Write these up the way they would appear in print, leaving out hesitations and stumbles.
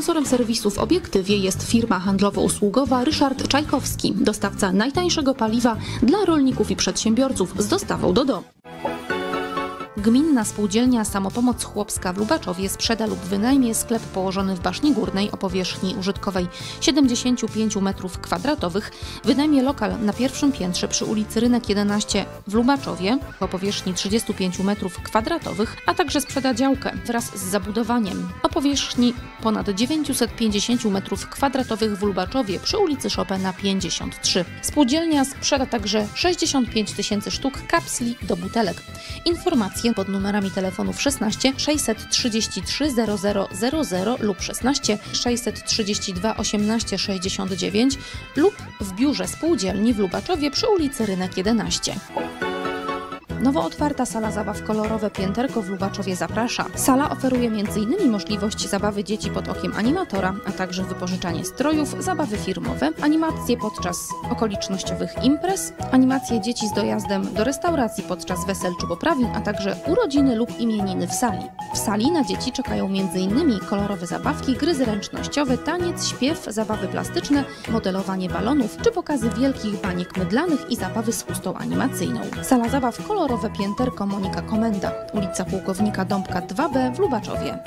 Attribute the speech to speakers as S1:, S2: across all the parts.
S1: Sponsorem serwisu w obiektywie jest firma handlowo-usługowa Ryszard Czajkowski, dostawca najtańszego paliwa dla rolników i przedsiębiorców z dostawą do domu. Gminna Spółdzielnia Samopomoc Chłopska w Lubaczowie sprzeda lub wynajmie sklep położony w Baszni Górnej o powierzchni użytkowej 75 m2. Wynajmie lokal na pierwszym piętrze przy ulicy Rynek 11 w Lubaczowie o powierzchni 35 m2, a także sprzeda działkę wraz z zabudowaniem o powierzchni ponad 950 m2 w Lubaczowie przy ulicy Chopina 53. Spółdzielnia sprzeda także 65 000 sztuk kapsli do butelek. Informacje pod numerami telefonów 16 633 0000 lub 16 632 18 69 lub w biurze spółdzielni w Lubaczowie przy ulicy Rynek 11. Nowo otwarta sala zabaw Kolorowe Pięterko w Lubaczowie zaprasza. Sala oferuje m.in. możliwość zabawy dzieci pod okiem animatora, a także wypożyczanie strojów, zabawy firmowe, animacje podczas okolicznościowych imprez, animacje dzieci z dojazdem do restauracji podczas wesel czy poprawin, a także urodziny lub imieniny w sali. W sali na dzieci czekają m.in. kolorowe zabawki, gry zręcznościowe, taniec, śpiew, zabawy plastyczne, modelowanie balonów czy pokazy wielkich baniek mydlanych i zabawy z chustą animacyjną. Sala zabaw Kolorowe Pięterko Monika Komenda, ulica Pułkownika Dąbka 2B w Lubaczowie.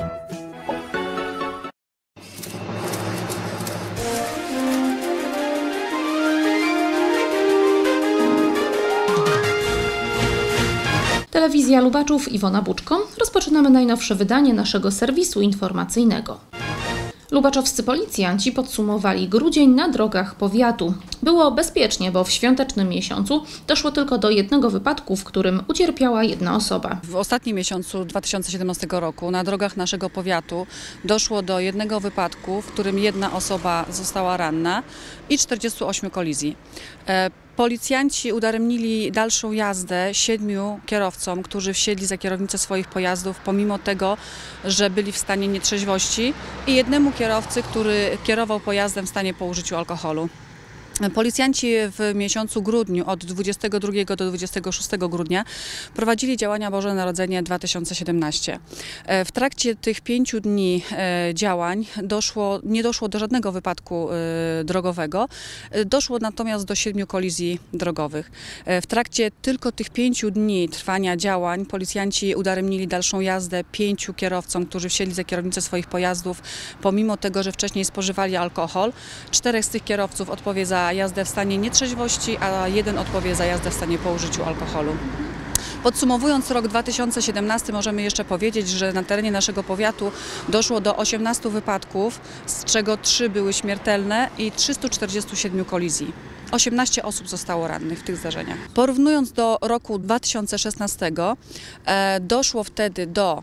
S1: Telewizja Lubaczów, Iwona Buczko. Rozpoczynamy najnowsze wydanie naszego serwisu informacyjnego. Lubaczowscy policjanci podsumowali grudzień na drogach powiatu. Było bezpiecznie, bo w świątecznym miesiącu doszło tylko do jednego wypadku, w którym ucierpiała jedna osoba.
S2: W ostatnim miesiącu 2017 roku na drogach naszego powiatu doszło do jednego wypadku, w którym jedna osoba została ranna i 48 kolizji. Policjanci udaremnili dalszą jazdę 7 kierowcom, którzy wsiedli za kierownicę swoich pojazdów, pomimo tego, że byli w stanie nietrzeźwości, i jednemu kierowcy, który kierował pojazdem w stanie po użyciu alkoholu. Policjanci w miesiącu grudniu od 22 do 26 grudnia prowadzili działania Boże Narodzenie 2017. W trakcie tych 5 dni działań nie doszło do żadnego wypadku drogowego, doszło natomiast do 7 kolizji drogowych. W trakcie tylko tych 5 dni trwania działań policjanci udaremnili dalszą jazdę 5 kierowcom, którzy wsiedli za kierownicę swoich pojazdów, pomimo tego, że wcześniej spożywali alkohol. 4 z tych kierowców odpowie za jazdę w stanie nietrzeźwości, a 1 odpowie za jazdę w stanie po użyciu alkoholu. Podsumowując rok 2017, możemy jeszcze powiedzieć, że na terenie naszego powiatu doszło do 18 wypadków, z czego 3 były śmiertelne i 347 kolizji. 18 osób zostało rannych w tych zdarzeniach. Porównując do roku 2016, doszło wtedy do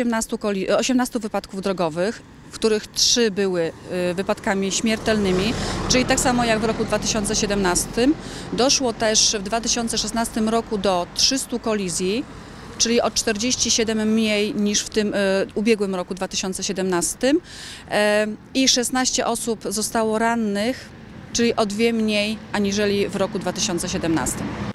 S2: 18 wypadków drogowych, w których 3 były wypadkami śmiertelnymi, czyli tak samo jak w roku 2017. Doszło też w 2016 roku do 300 kolizji, czyli o 47 mniej niż w tym ubiegłym roku 2017, i 16 osób zostało rannych, czyli o 2 mniej aniżeli w roku 2017.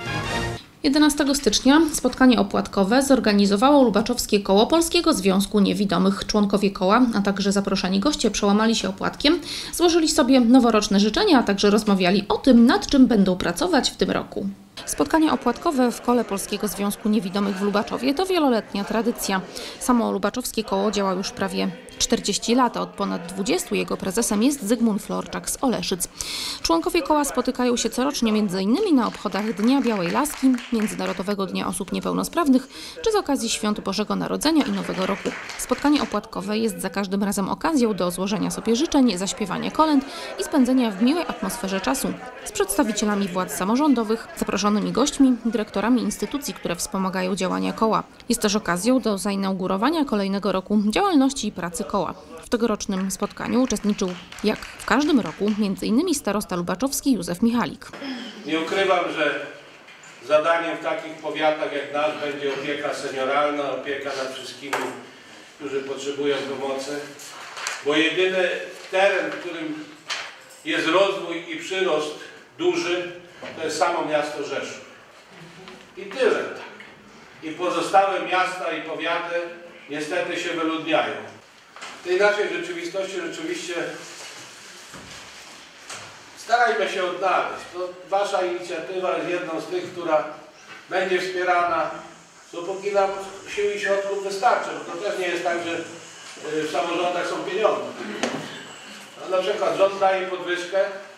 S1: 11 stycznia spotkanie opłatkowe zorganizowało Lubaczowskie Koło Polskiego Związku Niewidomych. Członkowie koła, a także zaproszeni goście przełamali się opłatkiem, złożyli sobie noworoczne życzenia, a także rozmawiali o tym, nad czym będą pracować w tym roku. Spotkania opłatkowe w Kole Polskiego Związku Niewidomych w Lubaczowie to wieloletnia tradycja. Samo Lubaczowskie Koło działa już prawie 40 lat, a od ponad 20 jego prezesem jest Zygmunt Florczak z Oleszyc. Członkowie koła spotykają się corocznie m.in. na obchodach Dnia Białej Laski, Międzynarodowego Dnia Osób Niepełnosprawnych czy z okazji Świąt Bożego Narodzenia i Nowego Roku. Spotkanie opłatkowe jest za każdym razem okazją do złożenia sobie życzeń, zaśpiewania kolęd i spędzenia w miłej atmosferze czasu z przedstawicielami władz samorządowych, zaproszonymi gośćmi, dyrektorami instytucji, które wspomagają działania koła. Jest też okazją do zainaugurowania kolejnego roku działalności i pracy koła. W tegorocznym spotkaniu uczestniczył, jak w każdym roku, m.in. starosta lubaczowski Józef Michalik.
S3: Nie ukrywam, że zadaniem w takich powiatach jak nasz będzie opieka senioralna, opieka nad wszystkimi, którzy potrzebują pomocy, bo jedyny teren, w którym jest rozwój i przyrost duży, to jest samo miasto Rzeszów. I tyle. I pozostałe miasta i powiaty niestety się wyludniają. W tej naszej rzeczywistości rzeczywiście starajmy się odnaleźć. To wasza inicjatywa jest jedną z tych, która będzie wspierana, dopóki nam sił i środków wystarczy. Bo to też nie jest tak, że w samorządach są pieniądze. No, na przykład rząd daje podwyżkę,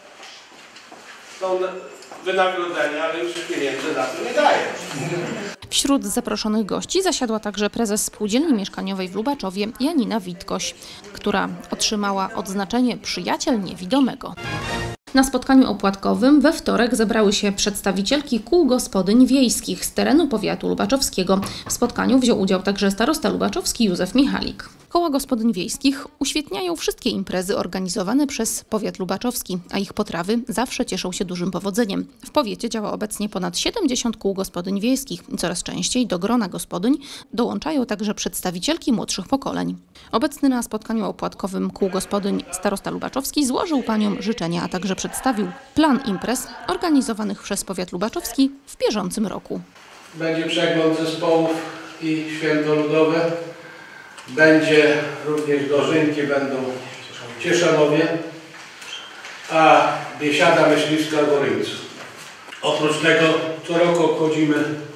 S3: są wynagrodzenia, ale już pieniędzy na to nie daje.
S1: Wśród zaproszonych gości zasiadła także prezes Spółdzielni Mieszkaniowej w Lubaczowie Janina Witkoś, która otrzymała odznaczenie Przyjaciel Niewidomego. Na spotkaniu opłatkowym we wtorek zebrały się przedstawicielki kół gospodyń wiejskich z terenu powiatu lubaczowskiego. W spotkaniu wziął udział także starosta lubaczowski Józef Michalik. Koła gospodyń wiejskich uświetniają wszystkie imprezy organizowane przez powiat lubaczowski, a ich potrawy zawsze cieszą się dużym powodzeniem. W powiecie działa obecnie ponad 70 kół gospodyń wiejskich. Coraz częściej do grona gospodyń dołączają także przedstawicielki młodszych pokoleń. Obecny na spotkaniu opłatkowym kół gospodyń starosta lubaczowski złożył paniom życzenia, a także przedstawił plan imprez organizowanych przez powiat lubaczowski w bieżącym roku.
S3: Będzie przegląd zespołów i święto ludowe. Będzie również dożynki, będą w Cieszanowie, a biesiada myśliwska w Goryńcu. Oprócz tego co roku obchodzimy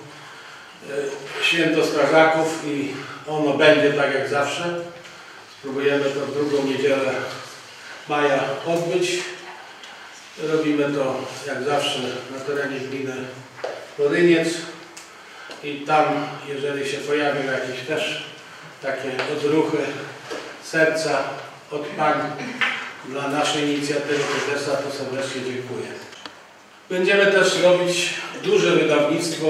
S3: święto strażaków i ono będzie tak jak zawsze. Spróbujemy to w drugą niedzielę maja odbyć. Robimy to jak zawsze na terenie gminy Goryniec i tam, jeżeli się pojawią jakieś też takie odruchy serca od pań dla naszej inicjatywy prezesa, to serdecznie dziękuję. Będziemy też robić duże wydawnictwo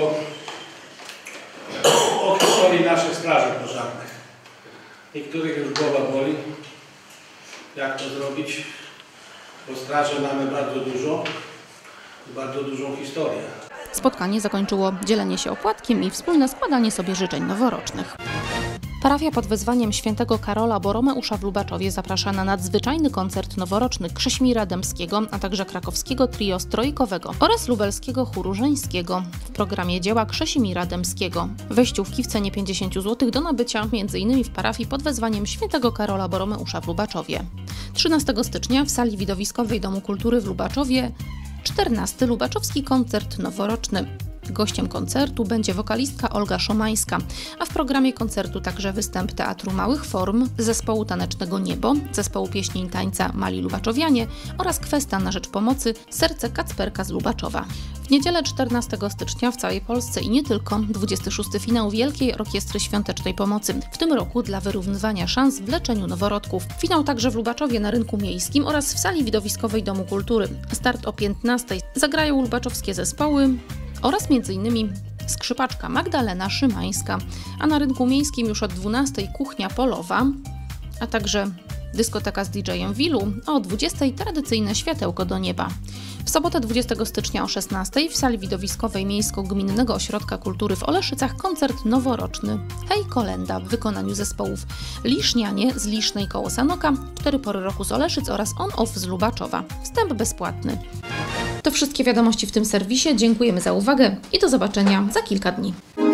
S3: o historii naszych straży pożarnych. Niektórych już głowa boli, jak to zrobić, bo straży mamy bardzo dużą historię.
S1: Spotkanie zakończyło dzielenie się opłatkiem i wspólne składanie sobie życzeń noworocznych. Parafia pod wezwaniem świętego Karola Boromeusza w Lubaczowie zaprasza na nadzwyczajny koncert noworoczny Krześmira Dębskiego, a także krakowskiego trio strojkowego oraz lubelskiego chóru żeńskiego w programie dzieła Krześmira Dębskiego. Wejściówki w cenie 50 zł do nabycia m.in. w parafii pod wezwaniem świętego Karola Boromeusza w Lubaczowie. 13 stycznia w sali widowiskowej Domu Kultury w Lubaczowie 14. Lubaczowski koncert noworoczny. Gościem koncertu będzie wokalistka Olga Szomańska, a w programie koncertu także występ Teatru Małych Form, zespołu tanecznego Niebo, zespołu pieśni i tańca Mali Lubaczowianie oraz Kwesta na rzecz pomocy Serce Kacperka z Lubaczowa. W niedzielę 14 stycznia w całej Polsce i nie tylko 26. finał Wielkiej Orkiestry Świątecznej Pomocy. W tym roku dla wyrównywania szans w leczeniu noworodków. Finał także w Lubaczowie na Rynku Miejskim oraz w sali widowiskowej Domu Kultury. Start o 15. Zagrają lubaczowskie zespoły oraz m.in. skrzypaczka Magdalena Szymańska, a na Rynku Miejskim już od 12 kuchnia polowa, a także dyskoteka z DJ-em Wilu, a o 20 tradycyjne światełko do nieba. W sobotę 20 stycznia o 16 w sali widowiskowej Miejsko-Gminnego Ośrodka Kultury w Oleszycach koncert noworoczny Hej Kolenda w wykonaniu zespołów Lisznianie z Lisznej koło Sanoka, 4 pory roku z Oleszyc oraz On Off z Lubaczowa. Wstęp bezpłatny. To wszystkie wiadomości w tym serwisie. Dziękujemy za uwagę i do zobaczenia za kilka dni.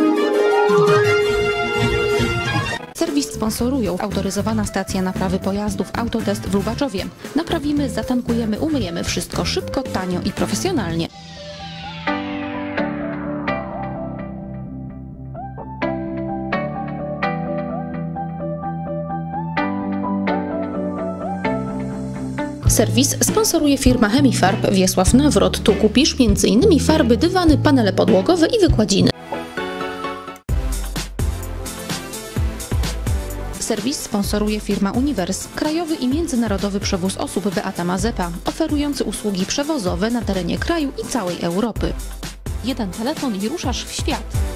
S1: Serwis sponsorują autoryzowana stacja naprawy pojazdów Autotest w Lubaczowie. Naprawimy, zatankujemy, umyjemy wszystko szybko, tanio i profesjonalnie. Serwis sponsoruje firma Chemifarb Wiesław Nawrot. Tu kupisz m.in. farby, dywany, panele podłogowe i wykładziny. Serwis sponsoruje firma Uniwers, krajowy i międzynarodowy przewóz osób Beata Mazepa, oferujący usługi przewozowe na terenie kraju i całej Europy. Jeden telefon i ruszasz w świat.